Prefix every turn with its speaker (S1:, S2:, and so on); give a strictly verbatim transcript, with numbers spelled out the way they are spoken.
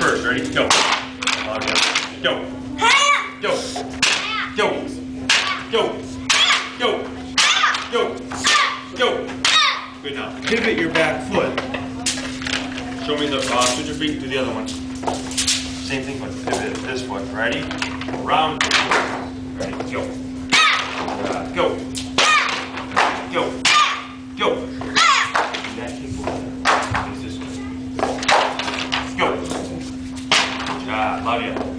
S1: first. Ready? Go. Claudia. Go. Go. Go. Go. Go. Go. Go. Good now. Pivot your back foot. Show me the, uh, switch your feet to the other one. Same thing, but pivot this foot. Ready? Round. Ready? Go. Uh, go. Go. Go. That kick over there. Face this way. Go. Good job. Love you.